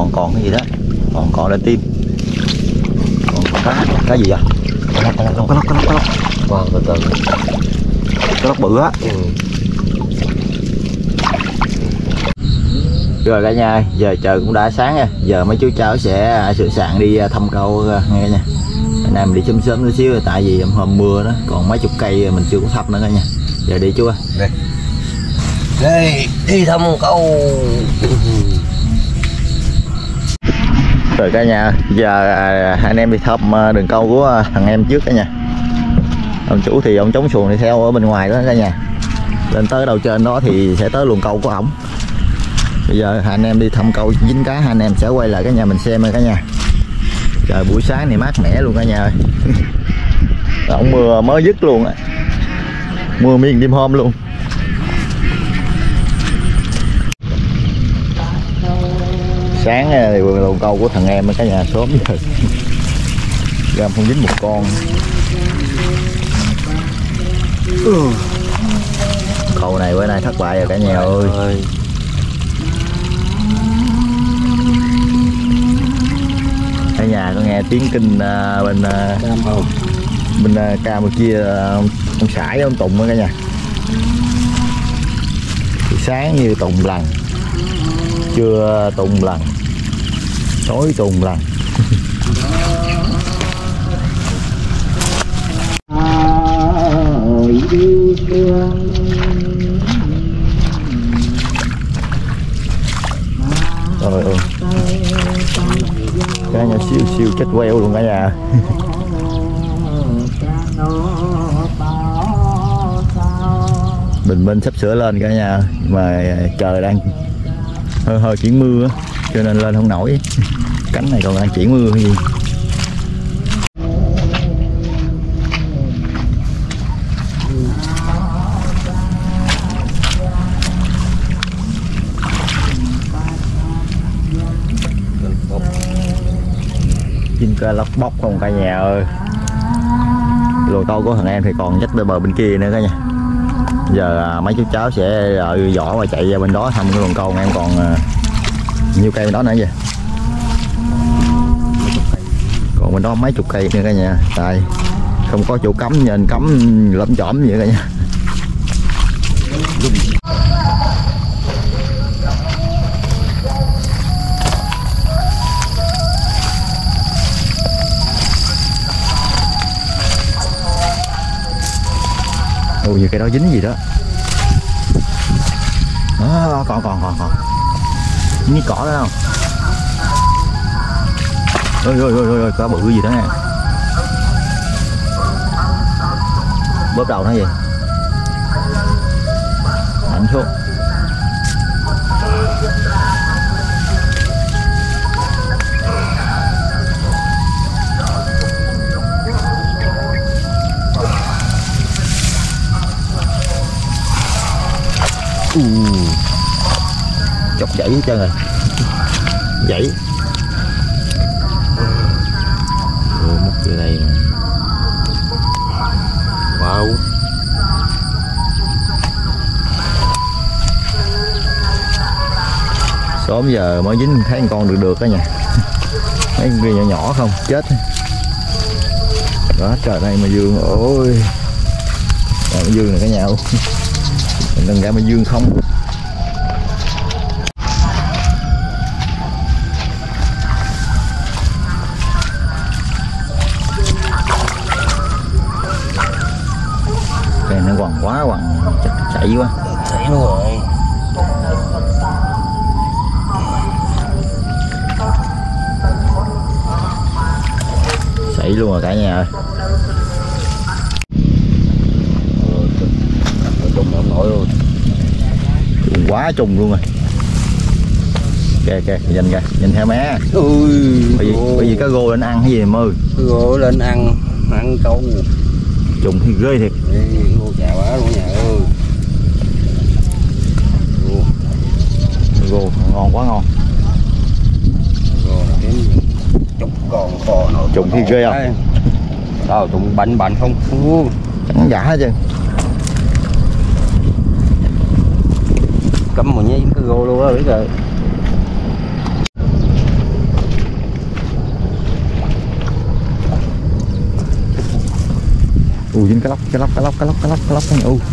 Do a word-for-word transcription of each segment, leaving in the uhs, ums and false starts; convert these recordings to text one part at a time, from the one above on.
còn còn cái gì đó, còn còn lên tim, còn cá cá gì vậy? Cá lóc, cá lóc, cá lóc, cá lóc, cá lóc. Wow, từ từ. Cá lóc bự á. Ừ. Rồi cả nhà, giờ trời cũng đã sáng nha, giờ mấy chú cháu sẽ sửa sạn đi thăm câu nghe nha. Hôm nay mình đi sớm sớm chút xíu, tại vì hôm mưa đó, còn mấy chục cây mình chưa có thăm nữa cả nhà. Giờ đi chú ơi. Đây. Đây, đi thăm câu. Rồi cả nhà, giờ anh em đi thăm đường câu của thằng em trước cả nhà. Ông chủ thì ông chống xuồng đi theo ở bên ngoài đó cả nhà. Lên tới đầu trên đó thì sẽ tới luồng câu của ổng. Bây giờ anh em đi thăm câu dính cá, anh em sẽ quay lại cả nhà mình xem rồi cả nhà. Trời buổi sáng này mát mẻ luôn cả nhà ơi. Ổng mưa mới dứt luôn á. Mưa miên đêm hôm luôn. Sáng thì luồng câu của thằng em cả nhà sớm rồi. Gam không dính một con. Câu này bữa nay thất bại rồi cả nhà ơi. Cả nhà có nghe tiếng kinh uh, bên uh, bên uh, Campuchia uh, ông Sải ông Tùng đó cả nhà. Sáng như tùng lần, trưa tùng lần, tối tùng lần. Trời ơi, cá nhà siêu siêu chết queo luôn cả nhà. Bình minh sắp sửa lên cả nhà, mà trời đang hơi hơi chuyển mưa cho nên lên không nổi. Cánh này còn đang chuyển mưa hay gì. Chim cá lóc bóc không cả nhà ơi. Lùi câu của thằng em thì còn dắt bờ bên kia nữa cả nhà. Giờ mấy chú cháu sẽ đợi vỏ và chạy ra bên đó thăm cái luồng câu. Em còn nhiêu cây bên đó nữa vậy? Còn bên đó mấy chục cây nữa cả nhà. Tại không có chỗ cấm nên cấm lẫm chỏm vậy cả nhà. Ồ, như cái đó dính gì đó. À, còn còn còn còn dính cỏ đó không? Ôi ôi ôi ôi, cá bự gì đó nè. Bóp đầu nó gì? Đánh xuống. Uh, chọc dãy hết trơn rồi. Dãy. Ồ, múc từ đây mà. Wow. Sớm giờ mới dính thấy con được được đó nha. Mấy con kia nhỏ nhỏ không chết. Đó trời đây mà dương, ôi trời mà dương này cả nhà luôn. Đừng ra mà dương không. Cây nó quằn quá quằn chặt chảy quá. Chảy luôn rồi. Chảy luôn rồi cả nhà ơi. Không nổi luôn. Trùng quá trùng luôn rồi. Kìa kìa, nhìn kìa, nhìn theo mé. Ui, bởi vì, bởi vì cá rô lên ăn cái gì mà ơi. Cá rô lên ăn, ăn câu. Trùng thì ghê thiệt. Rô chà quá luôn nhà ơi. Rô ngon quá ngon. Rô là kiếm chục con kho nổi. Trùng thì ghê không? Đâu, trùng bạnh bạnh không? Không. Trắng giả hết trơn. Cắm một nhé cái rô luôn đó biết rồi. u dính cá lóc cá lóc cá lóc cá lóc cá lóc cá lóc cái u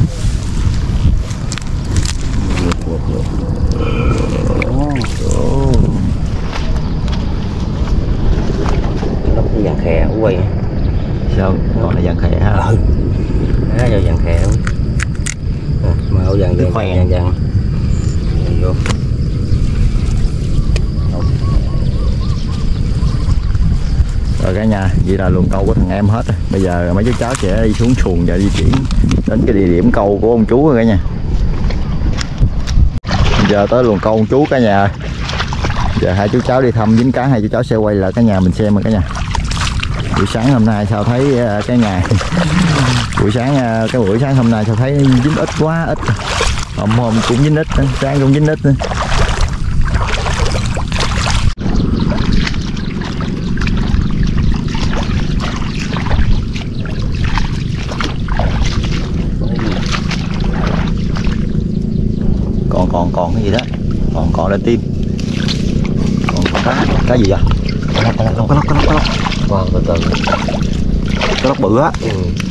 lóc vàng khè quay sao còn là vàng khè ha. Ừ đó do vàng khè luôn màu vàng vàng vàng vàng vô rồi cả nhà, vậy là luồng câu của thằng em hết rồi. Bây giờ mấy chú cháu sẽ đi xuống xuồng và di chuyển đến cái địa điểm câu của ông chú rồi cả nhà. Giờ tới luồng câu ông chú cả nhà. Giờ hai chú cháu đi thăm dính cá, hai chú cháu sẽ quay lại cả nhà mình xem rồi cả nhà. Buổi sáng hôm nay sao thấy cái nhà buổi sáng cái buổi sáng hôm nay sao thấy dính ít quá ít. Hôm hôm cũng dính ít, sáng cũng dính ít nữa. còn còn còn cái gì đó, còn còn lên tim, còn, còn cá cá gì vậy? Cá lóc cá lóc cá lóc cá lóc cá lóc còn từ từ cá lóc bự á. ừ.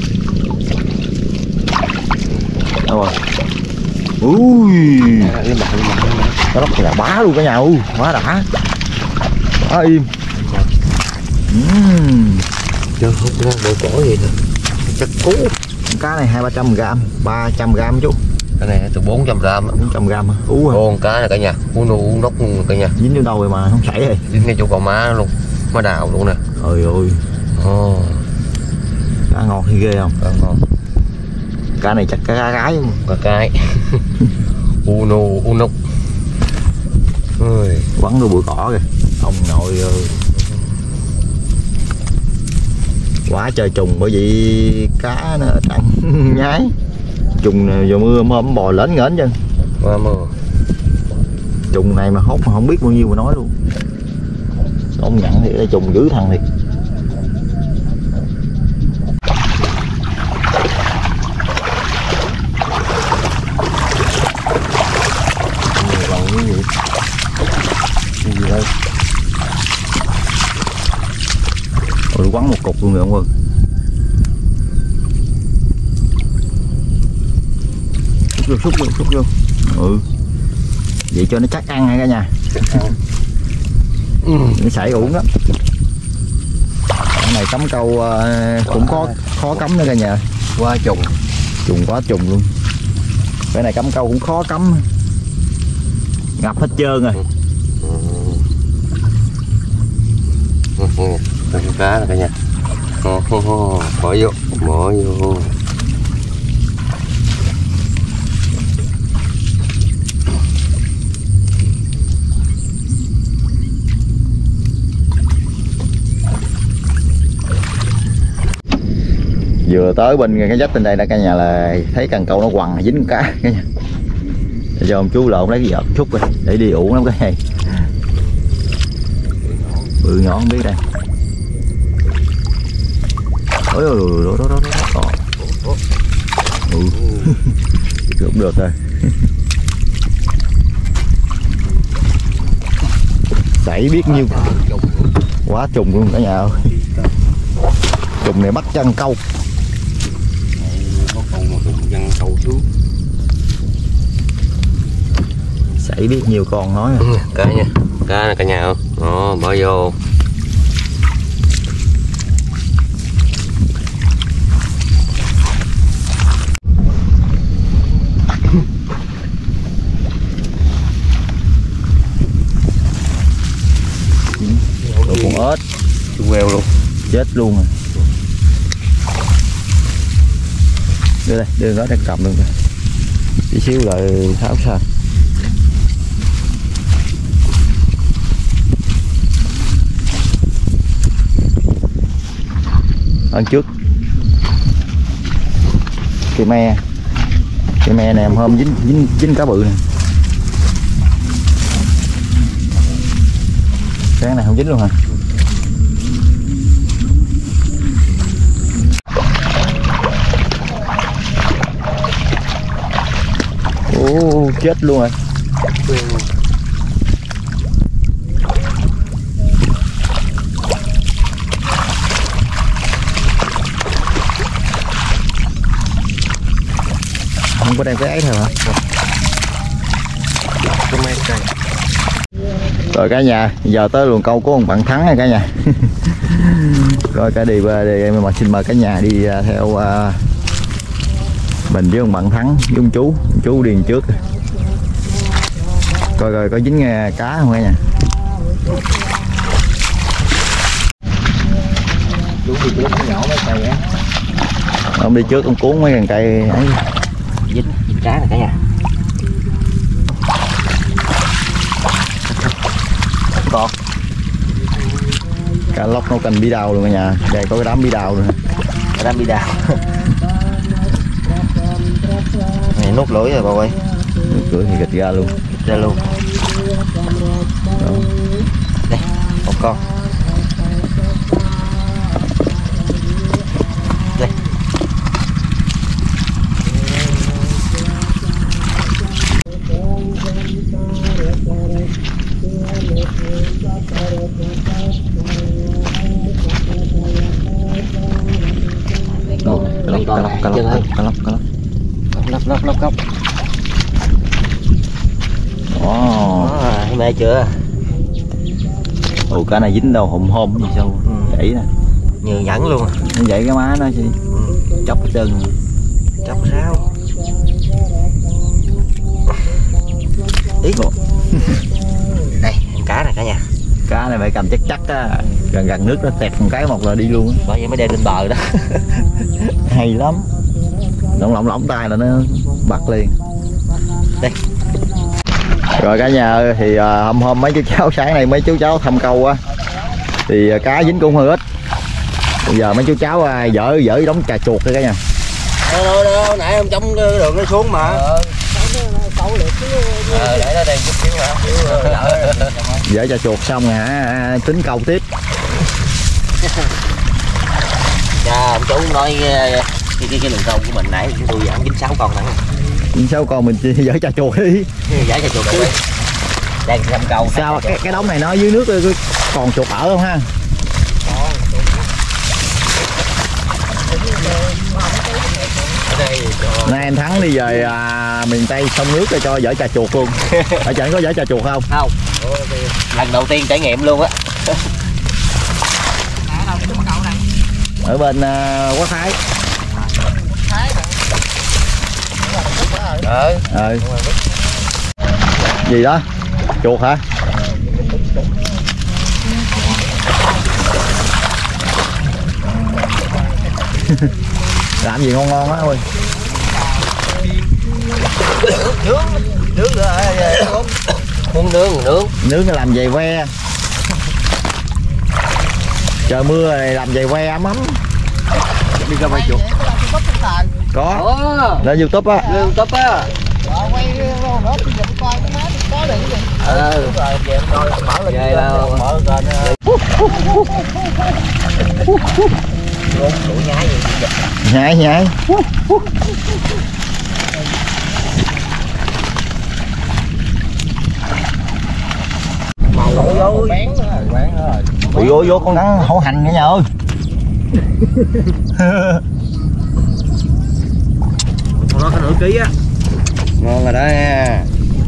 Đâu rồi? Ui À, cái mặt, cái mặt, cái mặt. cá lóc là bá luôn cả nhà. U quá đã, quá im. uhm. Chưa không có bộ cổ gì nữa chắc cú. Cá này hai ba trăm gram, ba trăm gram chú. Cái này từ bốn trăm gram bốn trăm gram hả? Ú à. Con cá này cả nhà uống đồ uống nóc cả nhà Dính vô đâu rồi mà không chảy rồi. dính ngay chỗ gò má luôn, má đào luôn nè. Ôi ôi, Ồ, cá ngon thì ghê không? cá ngon. Cá này chắc cá, cá gái không? Cá cái uno unok ơi Quắn vô bụi cỏ kìa ông nội ơi. Quá trời trùng, bởi vì cá nó trắng nhái. Trùng này giờ mưa mưa bò lến nghến chân. qua mưa Trùng này mà hốt mà không biết bao nhiêu mà nói luôn. Ông nhận thì đây trùng dữ thằng thiệt. Còn cái gì? Cái gì đây? Ôi quắn một cục luôn rồi ông ơi. Xúc vô, xúc vô, xúc vô. Ừ. Vậy cho nó chắc ăn ha cả nhà. ừ. Nó sảy uổng lắm. Cái này cắm câu uh, cũng có khó cắm nữa cả nhà. Qua trùng Trùng quá trùng luôn. Cái này cắm câu cũng khó cắm. Ngập hết trơn rồi. ừ. ừ. Cái cá này cả nhà bỏ vô bỏ vô. Vừa tới bên cái dách bên đây đã cả nhà là thấy cần câu nó quằn dính cá cả nhà. Để cho ông chú lộn lấy cái vợt chút rồi để đi ủ lắm cái này. Bự nhỏ không biết đây. Ôi ôi đó đó đó đó. Ừ. Cũng được rồi. Sảy biết nhiêu. Quá trùng luôn cả nhà ơi. Trùng này bắt chân câu. Có con mà trùng chân câu xuống. Sảy biết nhiều con nói. Ừ, cá nha, cá này cả nhà không? Đó, bỏ vô. Rồi con ếch Chú queo luôn. chết luôn rồi. Đưa đây, đưa nó đang cầm luôn rồi. Tí xíu lại tháo sao. Ăn trước cây me, cây me này hôm dính dính dính cá bự nè. Cái này không dính luôn hả? Ồ, chết luôn rồi. không có đem cái ấy thôi hả? Rồi cả nhà, giờ tới luồng câu của ông bạn Thắng này cả nhà. Rồi cả đi đi mà xin mời cả nhà đi theo uh, mình với ông bạn Thắng với ông chú, ông chú điền trước. Coi coi có dính cá không cả nhà. Chú đi trước nhỏ mấy cây á. Ông đi trước ông cuốn mấy cây cây ấy. Dính, dính cá này cả nhà. Con cá lóc nấu canh bí đao luôn cả nhà. Đây có cái đám bí đao luôn. Cái đám bí đao. Này nút lưỡi rồi bà ơi. Nút lưỡi thì gịch ra luôn. Gịch ra luôn. Đó. Đây, một con. Đây. Cá lóc, cá lóc, cá lóc, cá lóc, cá lóc, lóc lóc lóc lóc. Ồ, thấy mê chưa? Ồ, cá này dính đâu hùm hôm gì sao? Vậy nè, như nhẫn luôn. nó vậy cái má nó chứ, chóc cái chân, chóc rau. Ý đây, ăn cá này cả nhà. Cá này phải cầm chắc chắc á, gần gần nước nó tẹt một cái một là đi luôn á. Bởi vậy mới đem lên bờ đó. Hay lắm, lỏng lỏng lỏng tay là nó bật liền. Đây. Rồi cả nhà thì uh, hôm hôm mấy chú cháu sáng nay mấy chú cháu thăm câu á thì uh, cá dính cũng hơi ít. Bây giờ mấy chú cháu uh, dỡ dỡ đống trà chuột đây cả nhà. Đâu đâu đâu, nãy ông trong đường nó xuống mà. Ờ. Ờ, để nó đây chút xíu hả? Dỡ trà chuột xong hả, tính câu tiếp. Dạ, ông chú nói cái cái cái đường câu của mình nãy chúng tôi giảm chín sáu con nè. chín sáu con mình chỉ dỡ trà chuột đi. Dỡ trà chuột đi. Đang thăm câu. Sao cái cái đống này nó dưới nước còn chuột ở không ha? Nay em Thắng đi về à, miền Tây sông nước để cho dỡ trà chuột luôn. Ở chẳng có dỡ trà chuột không? Không. Lần đầu tiên trải nghiệm luôn á. Ở bên uh, Quốc Thái. Ờ. Ờ. Gì đó? Chuột hả? Làm gì ngon ngon á ơi. Nướng, nướng nữa rồi. Muốn nướng nướng. Nướng làm giày que. Trời mưa này làm giày que ấm ấm. Đi ra quay chuột. Có. Lên YouTube á. Lên YouTube á. Quay nữa coi cái máy có được cái gì. Ừ. Về coi mở lên mở lên. Tụi nhái gì vậy? Nhái nhái. Màu vô vô bán đó, bán đó rồi. Ui vô vô con ngắn hổ hành cả nhà ơi. Con đó có nửa ký á. Ngon rồi đó nha.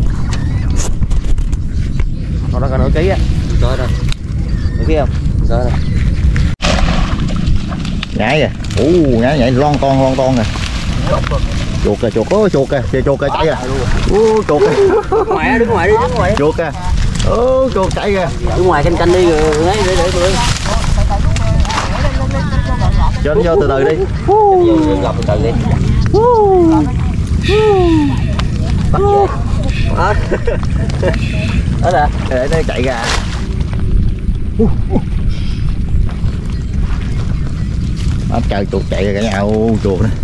Con đó có nửa ký á. Coi rồi. Nửa ký không? Coi rồi. Nhảy kìa. Ú nhảy nhảy lon con lon con nè. Chuột kìa, chuột ơi, chuột kìa, kìa chuột kìa chạy kìa. Ú chuột kìa. Đứng ngoài á, đứng ngoài đi, đứng ngoài đi. Chuột kìa. Ô chuột chạy kìa. Đứng ngoài canh canh đi rồi lấy để để tôi. Trên vô từ từ đi. Vô gặp từ từ đi. Bắt về. Đó. Đó nè, Để nó chạy ra. Áp trời chuột chạy cả nhà. Ô chuột đó.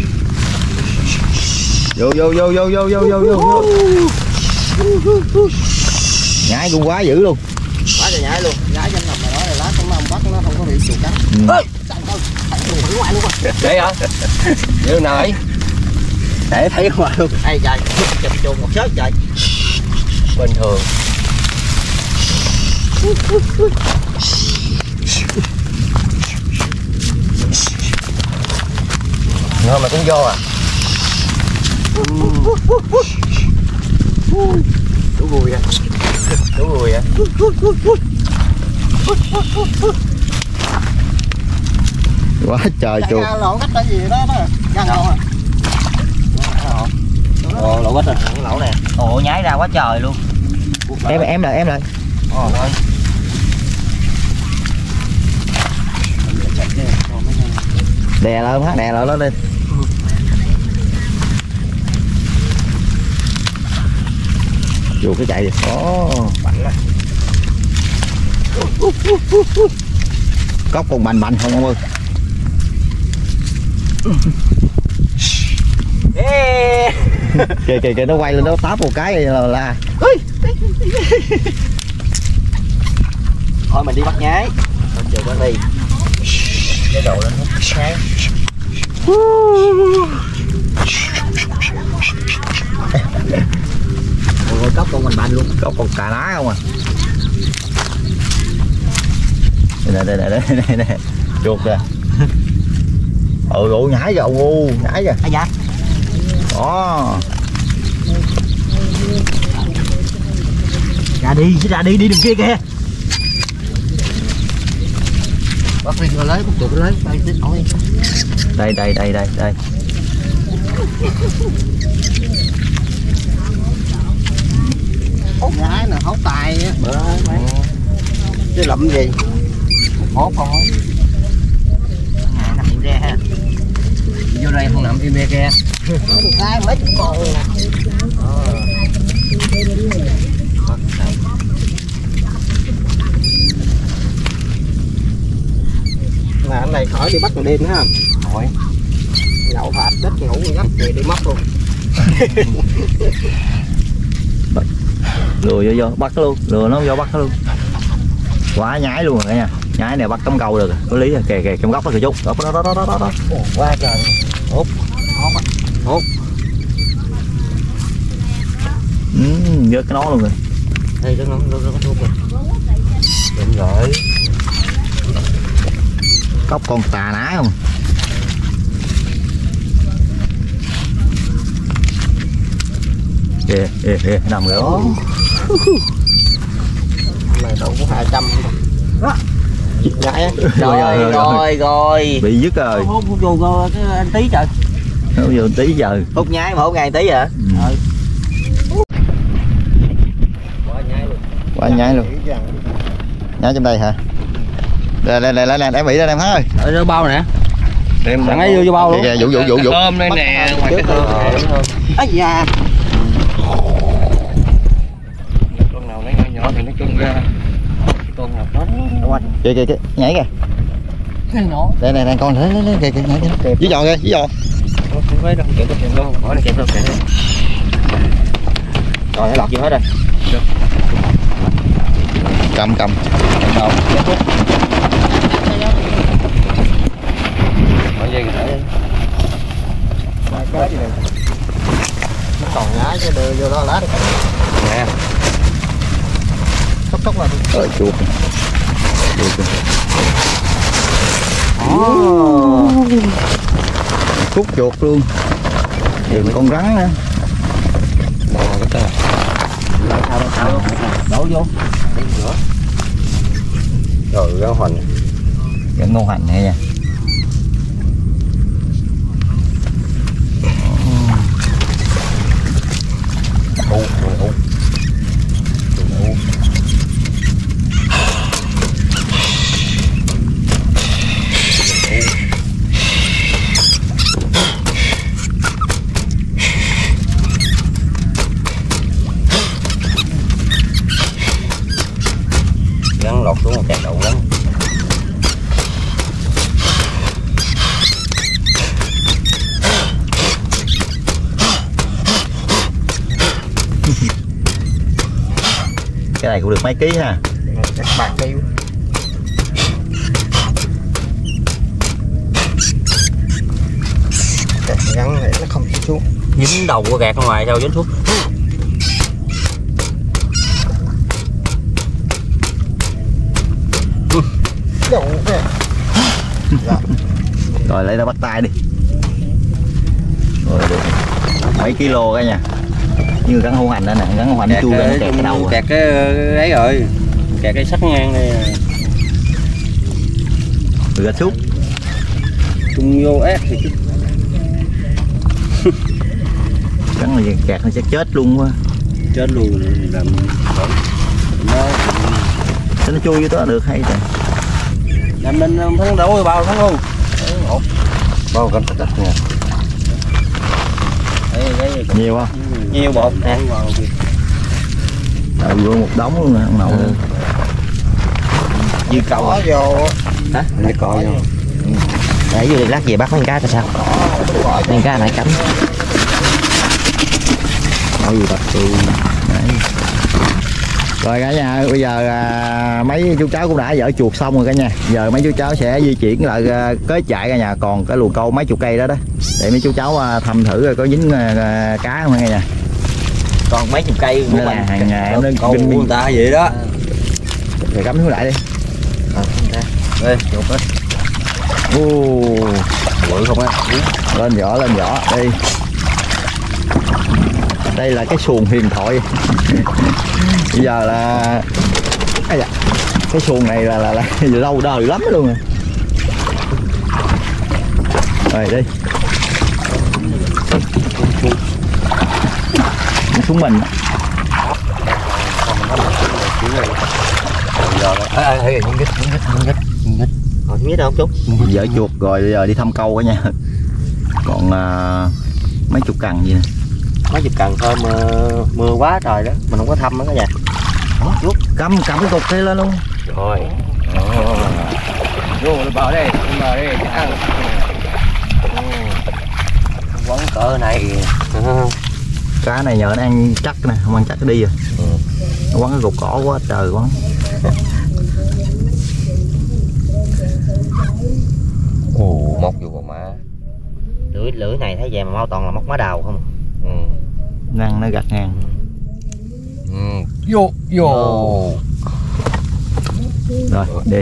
Vô vô vô vô vô vô vô vô. Nhái cũng quá dữ luôn. quá trời nhảy luôn. Nhảy trên nằm này đó là lá con ông bắt nó không có bị chuột cắn. Ừ. Ngoài luôn. Để hả? Để nào ấy? Để thấy ngoài luôn. Ê trời, chụp chuột một sớt trời. Bình thường. Ngon mà cũng vô à. Đủ vui à. Đủ vui à. Quá trời chuột. Lộn cách gì đó đó. Găng đâu à. Ồ, lỗ quách rồi, cái lỗ nè. Ồ, nhái ra quá trời luôn. Em em lại em lại. Ồ thôi. Đè lên hát, đè lại nó lên. Chuột cái chạy vậy. Ồ, Bảnh á. cốc còn bành bành không ông ơi. Yeah. Kìa kìa kìa nó quay lên nó táp một cái là là. Thôi mình đi bắt nhái. Thôi chờ con đi. Cái đồ lên hút nhái. Ôi cốc con mình bành luôn. Cốc còn cà ná không à. Đây đây đây đây đây đây. Chuột kìa. Ừ ủa nhái kìa, ô nhái kìa. Ai dạ? Đó. Ra đi, ra đi, đi đường kia kìa. Bắt đi rồi lấy, bắt chuột lấy, tay chết nổi. Đây đây đây đây đây. Hốt gái nè, hốt tài á. Bữa mấy. Chứ lụm gì. Hốt con hốt. Ngại nằm im ra ha. Vô đây không nằm im ra kìa. Hốt một cái mấy chục con nè. Mà anh này khỏi đi bắt vào đêm nữa ha. Thôi. Nhậu phạt đất ngủ giấc về đi mất luôn. Lừa vô vô bắt luôn, lừa nó vô bắt nó luôn. Quá nhái luôn rồi cả nhà. Nhái này bắt cắm câu được, có lý à. Kìa kìa trong góc đó kìa chút. Đó đó đó đó đó. đó. Quá trời. Hốt. Hốt. Hốt. Ừ, vớt cái nó luôn rồi. Đây nó nó nó có thuốc rồi. Đúng rồi. Cốc con tà ná không. Kìa kìa kìa nằm rồi đó. Này đâu có hai trăm đó. Ngại á. Rồi rồi rồi rồi. Bị dứt rồi. Hút hút vô vô cái anh tí trời. Nó vô tí giờ. Hút nhái mà hút ngàn tí hả? Ừ. Quá nhái luôn. Quá nhái luôn. Nhái trong đây hả? Đây đây đây đây nè, em bị đây em ơi. Ở đó bao nè. Đem thằng ấy vô vô bao luôn. Kìa, vụ vụ vụ vụ. Tôm đây nè, ngoài cái tôm. Ây da. Con nào lấy nhỏ nhỏ thì nó chung ra. Con nào đó nó Kìa kìa kìa, nhảy kìa. Cái nhỏ. Đây này này con lấy lấy lấy kìa kìa nhảy kìa. Dí giò kìa, dí giò. không phải đâu, kẹp kẹp luôn, hỏi là kẹp luôn kẹp. Rồi nó lọt vô hết rồi. Cầm cầm. Đâu, kết thúc. Hỏi dây cái đi. Cái gì này. Nó còn nhái chứ đưa vô đó lá được. Nè. Tốc tốc là đi. Rồi chuột. Chuột. Oh. Cút chuột luôn. Đừng con rắn nữa. Bò cái tờ. Lại thao đâu thao luôn. Đổ vô. Đem rửa. Rồi rau hoành. Cái ngô hành này nha. U u u. Gắn lọt xuống một kẹt đậu lắm. Cái này cũng được mấy ký ha. Các bạn kêu. Kẹt gắn này nó không chịu xuống. Dính đầu của gạt ra ngoài sao dính xuống. Đậu kìa. Dạ. Rồi lấy ra bắt tay đi. Rồi được. mấy kilo cả nha, như cắn hũ hành đó nè, cắn hũ hành chui ra nó kẹt cái đầu, kẹt cái ấy rồi, kẹt cái sắt ngang này, rồi xúc chung vô ép thì chứ cắn là kẹt nó sẽ chết luôn quá, chết luôn làm nó thế nó chui vô đó được hay trời, làm mình thắng đâu bao thắng luôn, bao canh đất nha, nhiều không? nhiều bột nè, đầu vô một đống luôn nè, ông nội. Ừ. Dư cầu Có vô. hả? Để cọ vô. Để vô lát về bắt mấy cá là sao? Mấy cá nãy cắm. Nói gì thật tôi. Rồi cả nhà, bây giờ à, mấy chú cháu cũng đã dỡ chuột xong rồi cả nhà. Giờ mấy chú cháu sẽ di chuyển lại à, kế chạy cả nhà, còn cái lùa câu mấy chục cây đó đó. Để mấy chú cháu à, thăm thử coi có dính à, cá không cả nhà. Còn mấy chục cây của mình là hàng ngày em lên câu của người ta vậy đó. Rồi cắm xuống lại đi. Ờ, đây, chuột đó. Ô, bự không á? lên vỏ lên vỏ đi. Đây là cái xuồng huyền thoại. Bây giờ là à, cái xuồng này là là, là lâu đời lắm luôn rồi. Rồi đi. Xuống mình. Ê, những gít, những gít, những gít, những gít. Còn biết đâu chút. Dỡ chuột rồi bây giờ đi thăm câu cả nha. Còn à, mấy chục cần gì nè. Mấy chục cần thôi mà mưa quá trời đó, mình không có thăm đó cả nhà. Chút cắm cắm cái cục thế lên luôn. Rồi. Vô bờ đây, bờ đây. Quấn cỡ này. Cá này nhờ nó ăn chắc nè, không ăn chắc nó đi rồi. Ừ. Nó quấn cái cục cỏ quá trời quấn. Ồ, móc vô con má. Lưỡi lưỡi này thấy về mà mau toàn là móc má đào không. Ừ. Năng nó gặt ngang. Ừ. Vô vô. Rồi đi.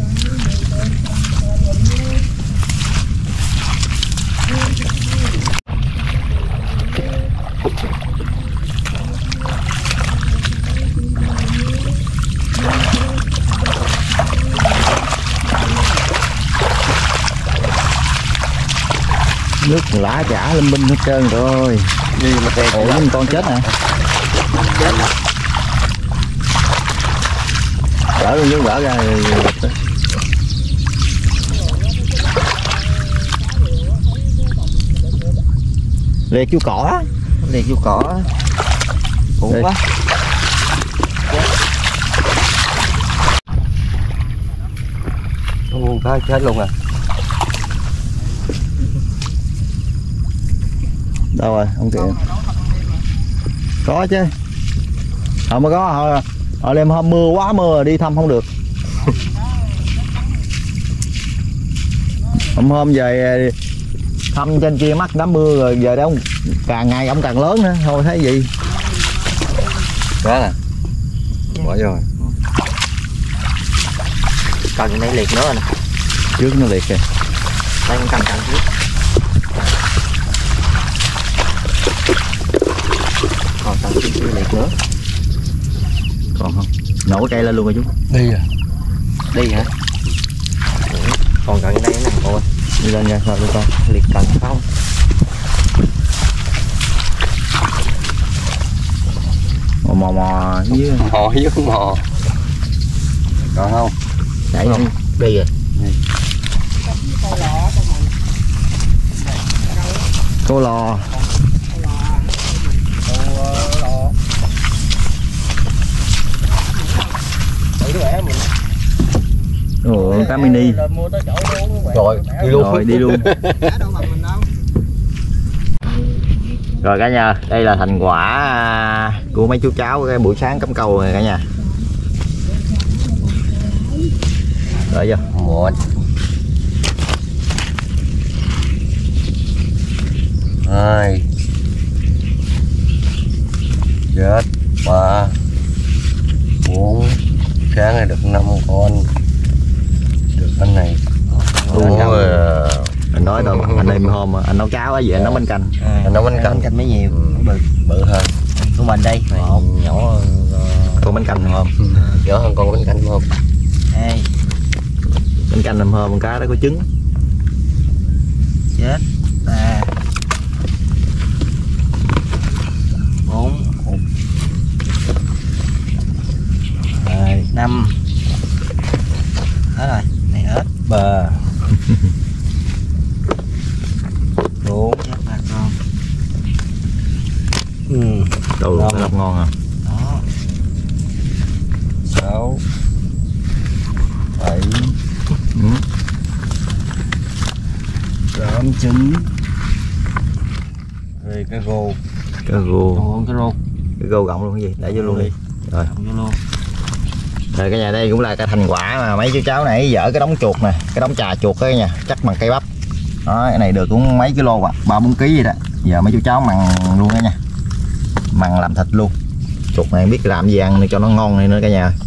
Nước lá chả linh minh hết trơn rồi. Gì mà tè ủa với con chết nè. Gỡ luôn, gỡ ra. Liệt chú cỏ. Liệt vô cỏ. Khủng quá. Ồ, cá chết luôn à. Đâu rồi, không kìa. Có chứ. Không mà có, họ, họ đêm hôm mưa quá mưa đi thăm không được. Hôm hôm về thăm trên kia mắc đám mưa rồi giờ đó càng ngày ông càng lớn nữa, thôi thấy gì. Đó nè. Bỏ vô rồi. Cần này liệt nữa rồi nè. Trước nó liệt kìa. Đây con cần cần trước. Còn cần chút chưa liệt nữa. Còn không? Nổ cái cây lên luôn rồi chú. Đi à? Đi hả? Còn cần đây nè cô ơi. Đi lên nha, thôi con. Liệt cần không? Mò mò mò với Mò với mò. Còn không? chạy không? Đi rồi. Cô lò. Ủa, cá mini. Rồi, đi luôn. Rồi, đi luôn. Rồi cả nhà, đây là thành quả của mấy chú cháu cái buổi sáng cắm câu này cả nhà. Rồi chưa? Một. Hai. Chết. Ba. Bốn. Sáng này được năm con. Được con này. Ủa, anh nói đâu anh em hôm anh nấu cháo á gì anh nấu bánh canh. À, Anh nấu bánh canh. canh mấy nhiều, bự Bự hơn. của mình đây. Một nhỏ Con bánh canh hôm nhỏ hơn con bánh canh không? Hai, bánh canh hôm hôm con cá đó có trứng. chết, ba, bốn, Hai, năm, hết rồi, này hết, ba, bốn, chết ba con, ừ, Đồ Năm. cái lọc ngon à. đó, sáu, bảy, Ừ. tám, chín. Rồi cái gô. Cái gô, còn cái rô, cái gô gọng luôn cái gì, để vô luôn đi. Rồi. cộng vô luôn, Rồi cái nhà đây cũng là cái thành quả mà mấy chú cháu này dỡ cái đống chuột nè, cái đống trà chuột cái nha, chắc bằng cây bắp. Đó, cái này được cũng mấy kilo à, ba bốn ký gì đó. Giờ mấy chú cháu mặn luôn đó nha. Mặn làm thịt luôn. Chuột này biết làm gì ăn cho nó ngon này nữa cả nhà.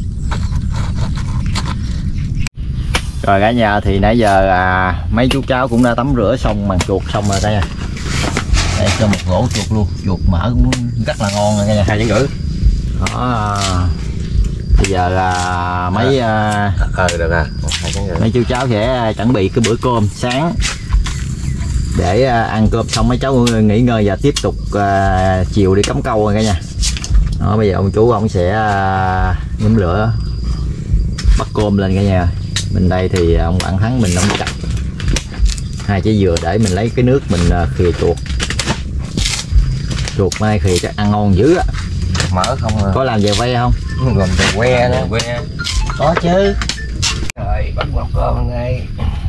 Rồi cả nhà thì nãy giờ à, mấy chú cháu cũng đã tắm rửa xong mặn chuột xong rồi cả nhà. Đây cho một rổ chuột luôn, chuột mỡ cũng rất là ngon rồi cả nhà. Hai chén rưỡi. Đó. Bây giờ là mấy à, Ờ được à. Hai chén rưỡi. mấy chú cháu sẽ chuẩn bị cái bữa cơm sáng để à, ăn cơm xong mấy cháu nghỉ ngơi và tiếp tục à, chiều đi cắm câu rồi cả nhà. Đó, bây giờ ông chú ông sẽ à, nhóm lửa bắt cơm lên cả nhà. Bên đây thì ông bạn Thắng mình ông chặt hai trái dừa để mình lấy cái nước mình à, khìa chuột. Chuột mai khìa chắc ăn ngon dữ á. Mỡ không à. Có làm về vây không? Còn về que nữa. Que. có chứ, Rồi bắt lọc cơm ngay.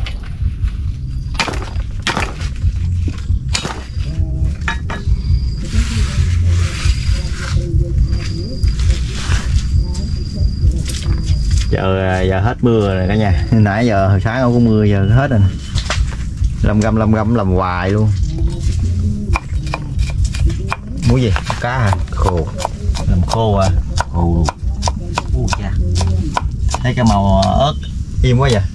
Giờ giờ hết mưa rồi cả nhà. Nãy giờ hồi sáng không có mưa giờ hết rồi. Lâm găm lâm găm làm hoài luôn. Muối gì? Cá hả? Khô. Làm khô à? Khô. u cha, Thấy cái màu ớt im quá vậy.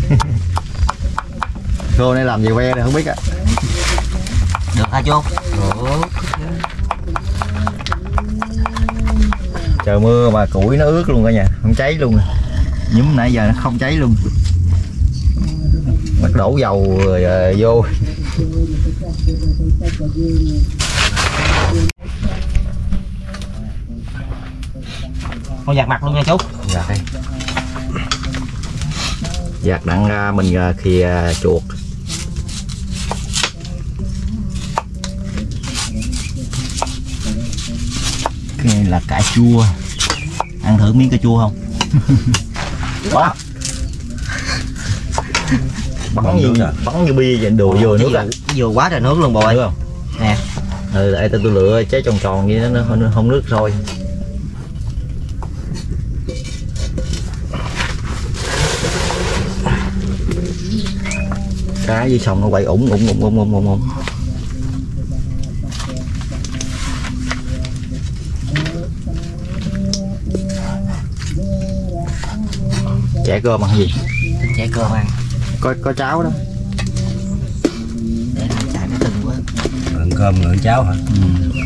Khô này làm gì que này không biết á. được hả chú? Được. Trời mưa mà củi nó ướt luôn cả nhà, không cháy luôn. Nhúm nãy giờ nó không cháy luôn. Bắt đổ dầu rồi uh, vô. Con giặt mặt luôn nha chú. Dạ đây. Giặt đặng ra mình uh, khi uh, chuột. Cái này là cà chua. Ăn thử miếng cà chua không? Đó. Bắn như bắn như bia vậy, đồ vô nước à. Vừa quá trời nước luôn bồi. Được không? Nè. Ừ, để tôi lựa trái tròn tròn như nó không, không nước thôi. Cá dưới sông nó quay ủng ủng ủng ủng ủng ủng ủng. Chẻ cơm ăn gì? Chẻ cơm ăn. Có có cháo đó. Để nó chạy cái từng quá. Ăn cơm ngượng cháo hả? Ừ.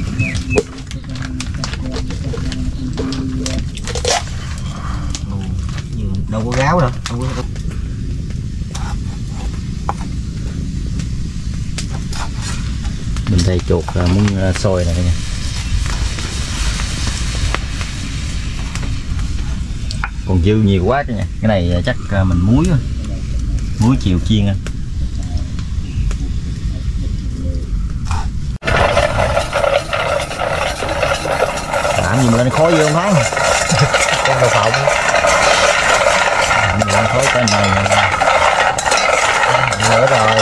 Đâu có gáo đâu. Đâu có... Mình đây chuột muốn sôi này nha. Còn dư nhiều quá chứ nha. Cái này chắc mình muối thôi. Muối chiều chiên anh. Làm gì mà lên khói vô không Thắng? Con đậu phộng. Làm gì lên khói trên này. Nữa rồi.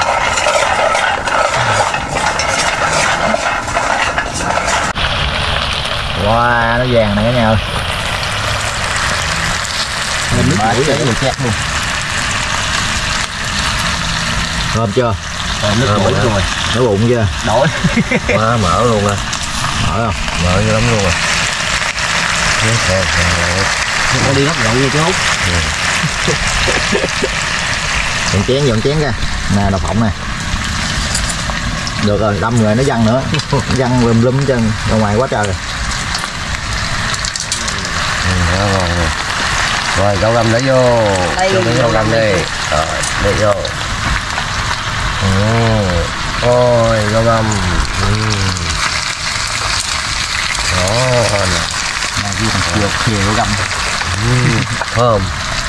Wow, nó vàng này cả nhà ơi. Nước mũi để người chét luôn. Thơm chưa? Rồi nước mũi rồi. Nó bụng chưa? Đổi. Quá mỡ luôn à. Mở không? Mỡ dữ lắm luôn à. Không có đi bắt rượu nha chú. Dọn chén, dọn chén ra. Nè đậu phộng nè. Được rồi, đâm người nó văng nữa. Văng lum lum chân ra ngoài quá trời rồi. Ừ, ngon rồi. Rồi gấu găm để vô. Đây, cho cái gấu găm đi. Rồi để vô. Ừ. Ôi gấu găm. Ừ. Đó nè. Này ghi thằng chiều chiều gấu găm. Ừ. Thơm.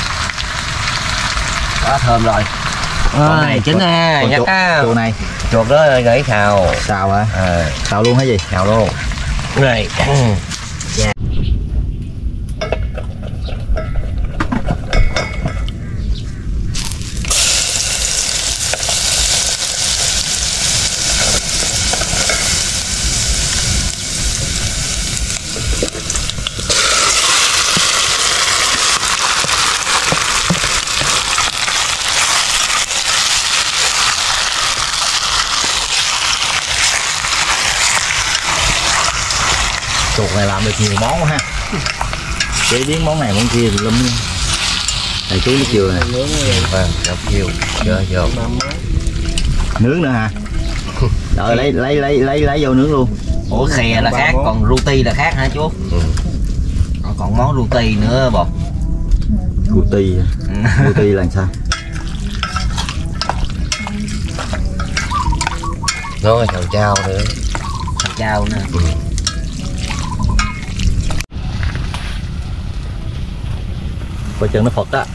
Quá thơm rồi. Rồi chín ha, nhắc á. Chuột này. Chuột đó gãy xào. Xào hả? À, Xào luôn hả gì? xào luôn. Này. Dạ. Chuột này làm được nhiều món quá ha. Chế biến món này món kia thì lum. Đây chú nước dừa nè. Vâng, đập chiều. Chưa vô. Nướng nữa hả? Rồi lấy lấy lấy lấy lấy vô nướng luôn. Ủa khè là khác, còn ruti là khác hả chú? Ừ. Còn, còn món ruti nữa bột. Guti. Guti là sao? Rồi chào chào nữa. Thịt chao nữa. Ừ. Coi chừng nó phật á.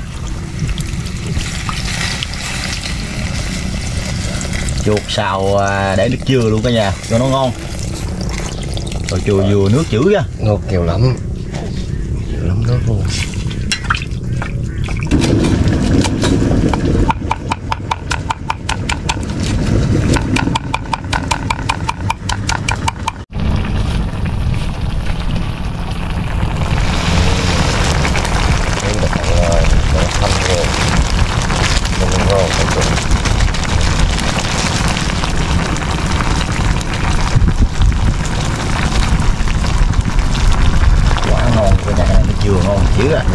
Chuột xào để nước dừa luôn cả nhà cho nó ngon. Rồi chùa dừa nước chữ á. Ngọt nhiều lắm. Nhiều lắm đó luôn. Quá ngon cả nhà, nước dừa ngon dữ á.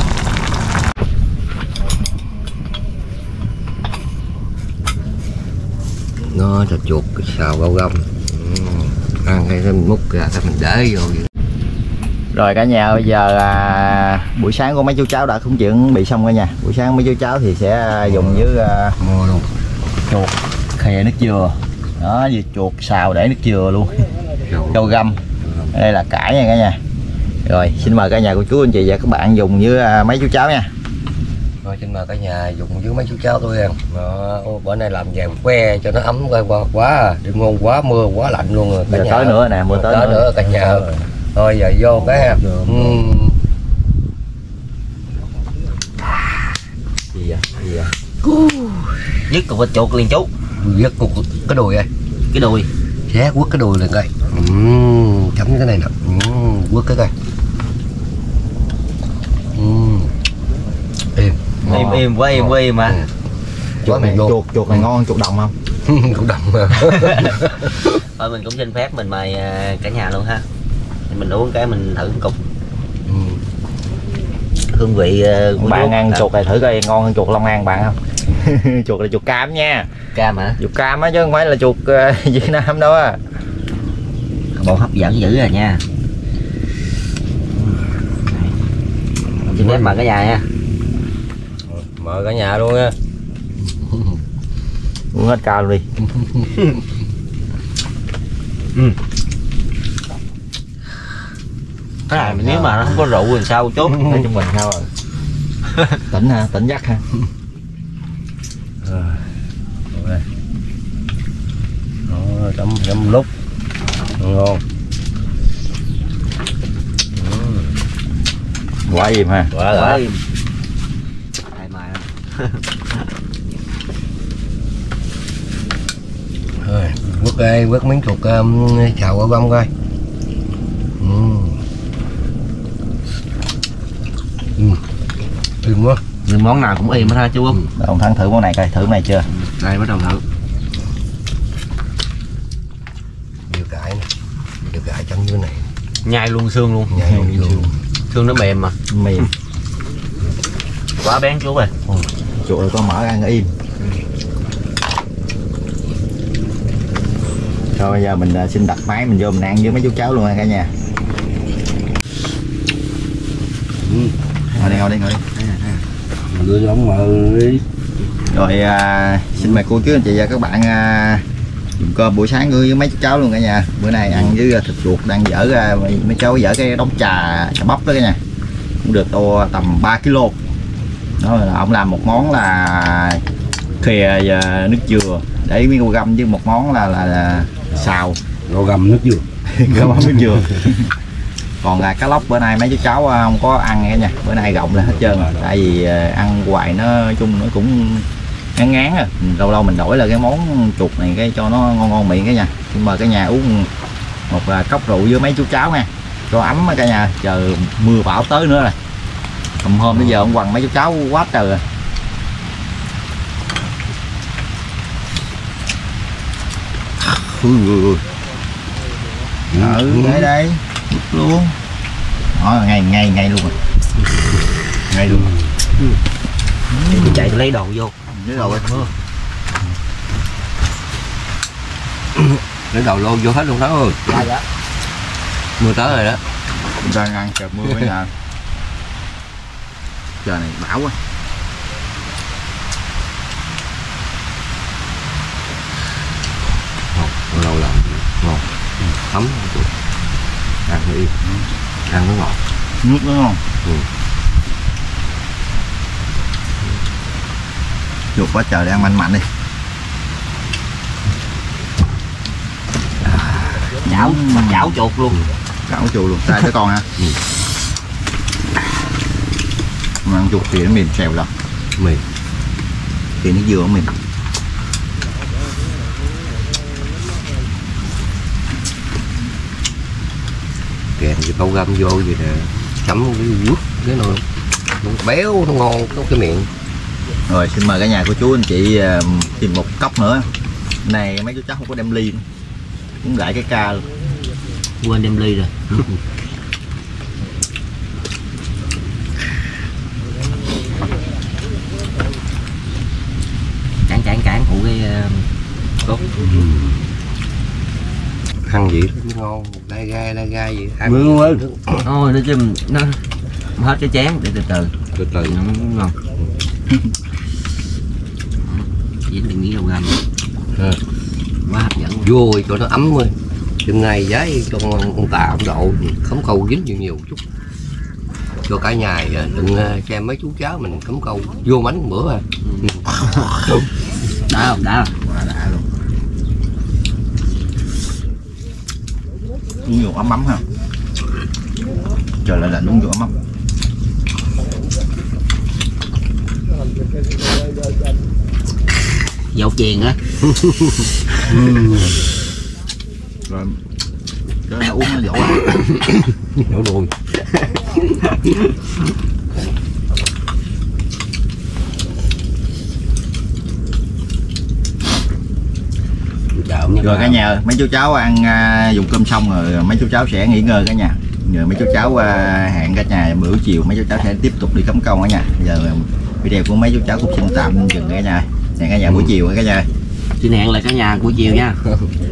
Nó cho chuột xào gấu găm. Ừ. Ăn cái mình múc ra cái mình để vô vậy. Rồi cả nhà bây giờ à, buổi sáng của mấy chú cháu đã cũng chuẩn bị xong cả nhà. Buổi sáng mấy chú cháu thì sẽ dùng với à, Mua luôn. chuột khè nước dừa. Đó, vừa chuột xào để nước dừa luôn. Rau găm. Đây là cải nha cả nhà. Rồi xin mời cả nhà cô chú anh chị và các bạn dùng với à, mấy chú cháu nha. Rồi xin mời cả nhà dùng với mấy chú cháu tôi ăn. Đó, bữa nay làm vàng que cho nó ấm quá quá, quá. Đêm ngon quá mưa quá lạnh luôn rồi cả Giờ nhà. tới nữa nè, mưa tới, tới nữa. nữa cả nhà. Thôi giờ vô cái ha. Uhm. Gì vậy? Gì vậy? Dứt cục thịt chuột liền chú. Dứt cục cái đùi đây. Cái đùi. Xé quất cái đùi lên coi. Uhm. Chấm cái này nè. Uhm. Quất cái coi. Uhm. Im. Im im quá im quá im mà. Ừ. Chuột này, chuột, chuột này ngon, chuột đồng không? Cũng đậm mà. Thôi mình cũng xin phép mình mời cả nhà luôn ha. Mình uống cái mình thử một cục. Ừ. Hương vị uh, Bạn ăn chuột này thử coi ngon hơn chuột Long An bạn không? Chuột là chuột cam nha. Cam hả? Chuột cam á chứ không phải là chuột uh, Việt Nam đâu á. Bộ hấp dẫn dữ rồi nha. Mình xin phép mời cả nhà nha. Mời cả nhà luôn nha. Uống hết cao luôn đi. Ừ. Cái này mình nếu mà nó không có rượu thì sao chốt. Nói chung mình sao rồi. Tỉnh ha, tỉnh giấc ha. Rồi. Đó, chấm chấm lúc ngon. Ừ. Quá im ha. Quá Quá đã. im. Ai mà Thôi, quất ơi, quất miếng chuột um, xào qua bông coi. Ừ. Ừ. Im quá. nhưng món nào cũng im hết ha chú Út. Ông Thắng thử món này coi, thử món này chưa? Đây bắt đầu thử. Dưa cải nè. Dưa cải chấm dưới này. Nhai luôn xương luôn. Nhai luôn xương. Xương nó mềm mà. Mềm. Quá bén chú ơi. Chuột này có mỡ ăn im. Rồi bây giờ mình uh, xin đặt máy mình vô mình ăn với mấy chú cháu luôn nha cả nhà. Ừ. Ngồi đi ngồi đi ngồi đi. Đưa cho ông mời. Rồi uh, xin mời cô chú anh chị và các bạn uh, dùng cơm buổi sáng với mấy chú cháu luôn cả nhà. Bữa nay ăn với uh, thịt chuột đang dở ra uh, mấy cháu dở cái đống trà trà bắp đó cả nhà. Cũng được to tầm ba ki lô. Đó là ông làm một món là khìa và nước dừa để miếng rau găm với một món là là, là xào Rau gầm nước dừa. rau găm nước dừa. Còn là cá lóc bữa nay mấy chú cháu không có ăn cả nha, bữa nay gọng lên hết trơn rồi, tại vì ăn hoài nó nói chung nó cũng ngán ngán rồi, lâu lâu mình đổi là cái món chuột này cái cho nó ngon ngon miệng cái nha. Nhưng mà cả nhà uống một cốc rượu với mấy chú cháu nha, cho ấm cả nhà, chờ mưa bão tới nữa rồi. Hôm hôm tới giờ ông quằn mấy chú cháu quá trời rồi. Ui ui ừ, đây đây luôn đó, ngay ngay ngay luôn rồi, ngay luôn ừ. Tôi chạy tôi lấy đồ vô. Lấy đồ rồi. Lấy đồ lô vô hết luôn đó ơi. Dạ dạ. Mưa tới rồi đó. Chúng ta ăn chờ mưa với nhà. Trời này bão quá. Ngon, lâu lòng ngon, ấm, ăn đi, ăn nó ngọt, nước nó ngon. Ừ. Chuột quá trời để ăn mạnh mạnh đi. Chảo, chảo chuột luôn. Chảo chuột luôn, tay tới con ha. Ừ. Mà ăn chuột thì nó mềm xèo lắm. Mềm. Thì nó dừa mềm. Kèm với câu găm vô vậy nè, chấm cái quất cái nồi nó béo nó ngon có cái miệng. Rồi xin mời cả nhà cô chú anh chị uh, tìm một cốc nữa. Này mấy chú cháu không có đem ly nữa. Cũng lại cái ca luôn. Quên đem ly rồi. Cản cản cản phụ cái uh, cốt. Ăn gì nó ngon, lai gai lai gai vậy. Ăn ngon ơi. Thôi nói chung nó hết cái chén để từ từ từ từ nó ngon. Dính đừng nghĩ đâu găm. À. Quá hấp dẫn. Vui cho nó ấm ơi. Chừng này giấy cho con tà ông độ khóm câu dính nhiều nhiều chút. Cho cả nhà đừng xem mấy chú cháu mình khóm câu vô bánh bữa à. Ừ. Đã không? Đã không? Đã luôn. Uống vô ấm ấm ha. Trời lại lạnh uống vô ấm ấm. Dầu chèn á. Rồi cái uống nó dỗ dỗ đùi. Rồi cả nhà mấy chú cháu ăn uh, dùng cơm xong rồi mấy chú cháu sẽ nghỉ ngơi cả nhà. Rồi mấy chú cháu uh, hẹn cả nhà bữa chiều mấy chú cháu sẽ tiếp tục đi cắm câu cả nhà. Giờ video của mấy chú cháu cũng xin tạm dừng cả nhà. Hẹn cả nhà buổi chiều cả nhà. Xin hẹn lại cả nhà buổi chiều nha.